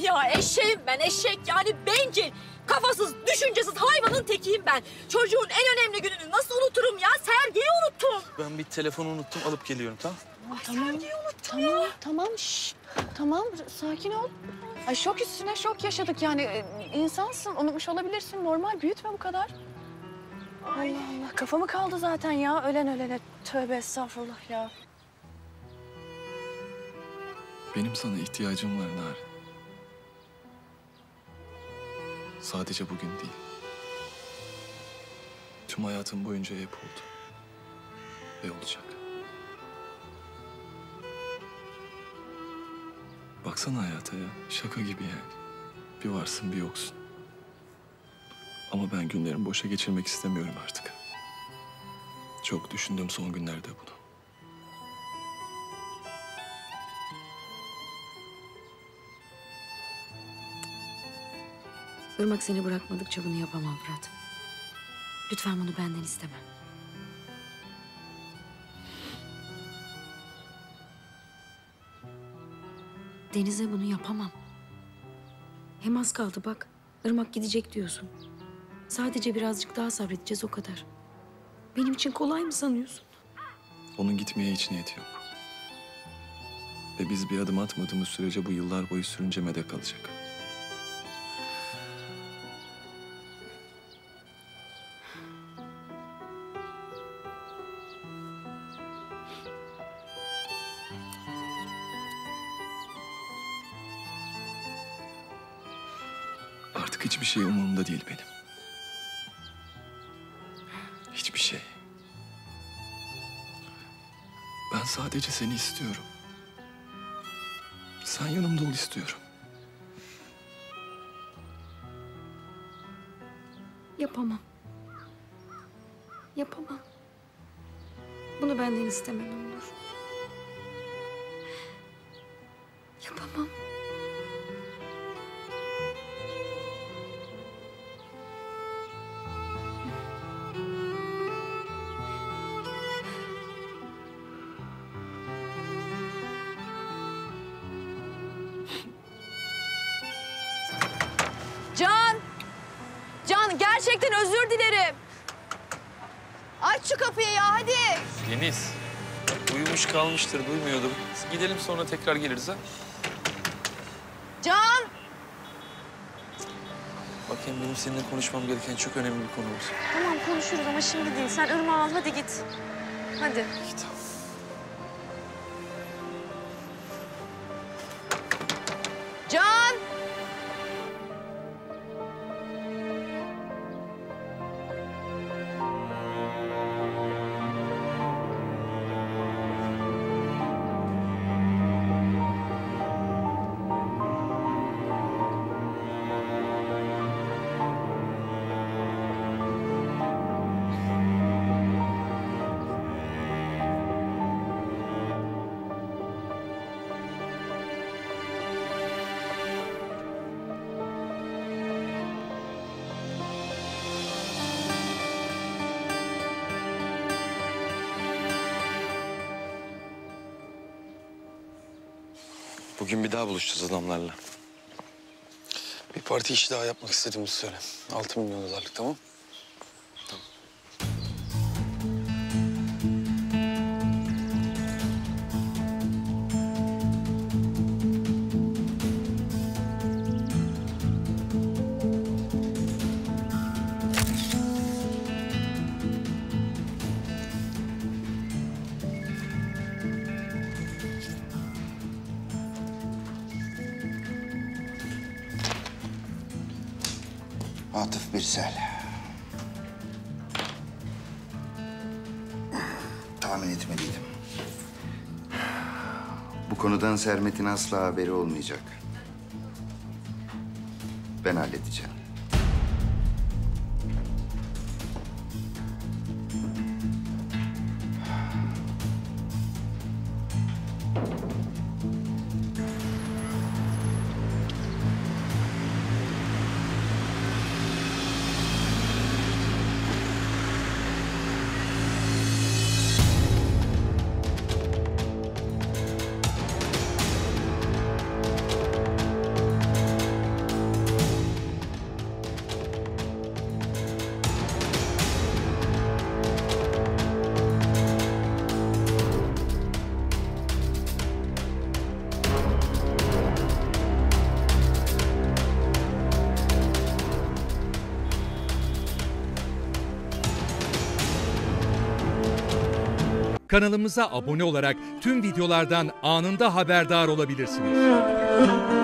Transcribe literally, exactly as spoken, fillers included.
Ya eşeğim ben, eşek yani bencil, kafasız, düşüncesiz hayvanın tekiyim ben. Çocuğun en önemli gününü nasıl unuturum ya? Sergiyi unuttum. Ben bir telefonu unuttum, alıp geliyorum, tamam? Ay, Tamam, sergiyi unuttum tamam, ya. tamam, şş. Tamam, sakin ol. Ay şok üstüne şok yaşadık yani. Ee, insansın, unutmuş olabilirsin. Normal, büyütme bu kadar. Allah Allah, kafamı kaldı zaten ya. Ölen ölene. Tövbe estağfurullah ya. Benim sana ihtiyacım var Narin. Sadece bugün değil. Tüm hayatım boyunca hep oldu. Ve olacak. Baksana hayata ya. Şaka gibi yani. Bir varsın bir yoksun. Ama ben günlerimi boşa geçirmek istemiyorum artık. Çok düşündüm son günlerde bunu. Irmak seni bırakmadıkça bunu yapamam Fırat. Lütfen bunu benden isteme. Deniz'e bunu yapamam. Hem az kaldı bak. Irmak gidecek diyorsun. Sadece birazcık daha sabredeceğiz o kadar. Benim için kolay mı sanıyorsun? Onun gitmeye hiç niyeti yok. Ve biz bir adım atmadığımız sürece bu yıllar boyu sürüncemede kalacak. Artık hiçbir şey umurumda değil benim. Hiçbir şey. Ben sadece seni istiyorum. Sen yanımda ol istiyorum. Yapamam. Yapamam. Bunu benden isteme ne olur. Yapamam. Can! Can, gerçekten özür dilerim. Aç şu kapıyı ya, hadi. Deniz, uyumuş kalmıştır, duymuyordum. Gidelim sonra tekrar geliriz ha. Can! Bakayım benim seninle konuşmam gereken çok önemli bir konu var. Tamam konuşuruz ama şimdi değil. Sen Irmak'ı al, hadi git. Hadi. Git. Can! Bugün bir daha buluşacağız adamlarla. Bir parti işi daha yapmak istediğimizi söyle. Altı milyon dolarlık, tamam? Tamam. Atıf Birsel. Tahmin etmeliydim. Bu konudan Sermet'in asla haberi olmayacak. Ben halledeceğim. Kanalımıza abone olarak tüm videolardan anında haberdar olabilirsiniz.